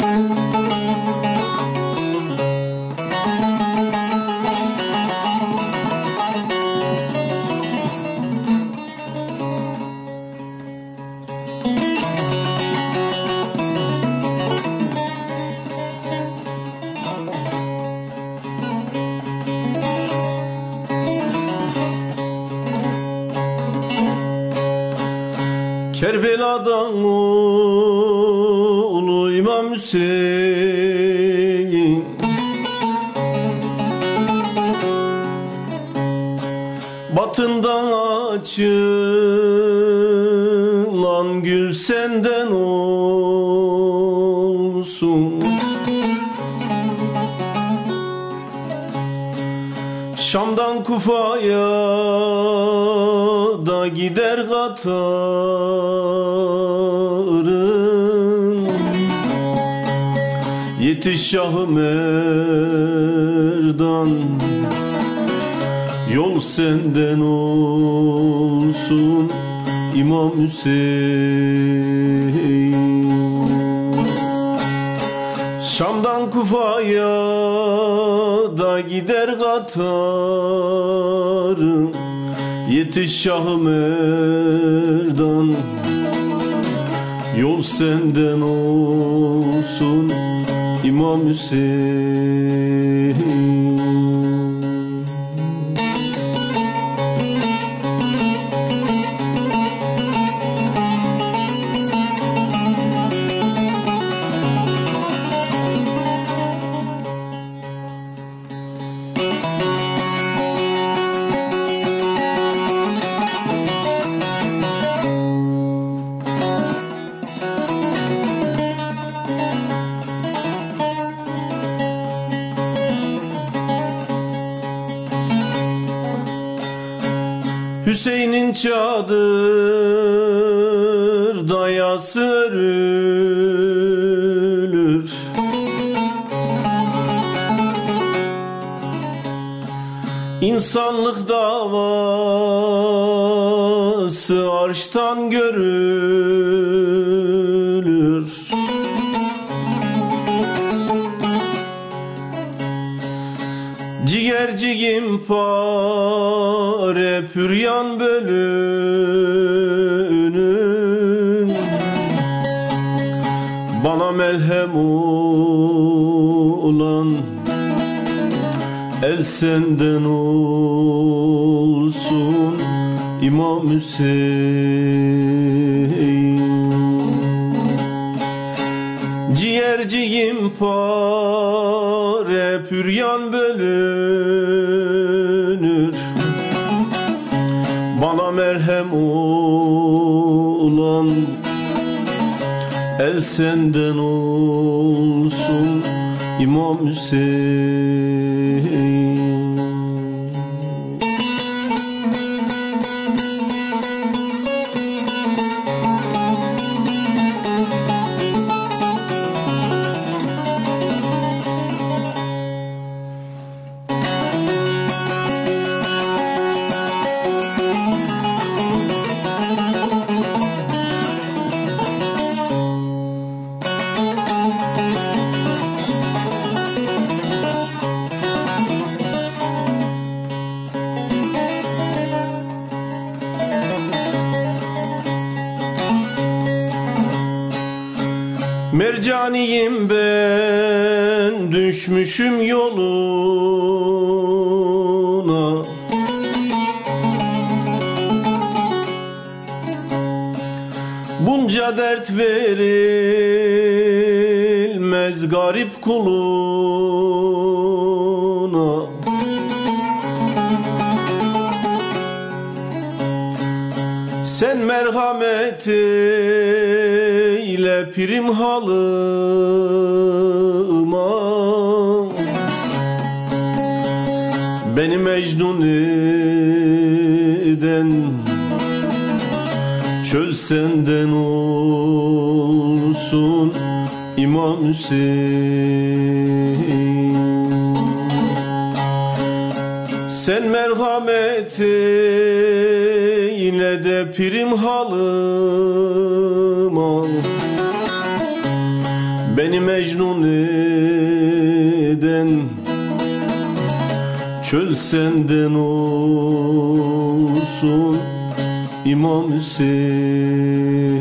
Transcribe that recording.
Kerbela'dan ulu İmam Hüseyin batından açılan gül senden olsun. Şam'dan Kufa'ya da gider katarın. Yetiş Şah-ı Merdan, yol senden olsun İmam Hüseyin. Şam'dan Kufa'ya da gider katarın. Yetiş Şah-ı Merdan, yol senden olsun İmam Hüseyin. Hüseyin'in çadırda yası örülür. İnsanlık davası arştan görülür. Ciğercigim pare püryan bölünün. Bana melhem olan el senden olsun İmam Hüseyin. Ciğercigim pare püryan bölünür. Bana merhem olan el senden olsun İmam Hüseyin. Mercaniyim ben, düşmüşüm yoluna. Bunca dert verilmez garip kuluna. Sen merhamet eyle pirim halıma. Beni mecnun eden çöl senden olsun İmam Hüseyin. Sen merhamet eyle de pirim halıma. Beni mecnun eden çöl senden olsun İmam Hüseyin.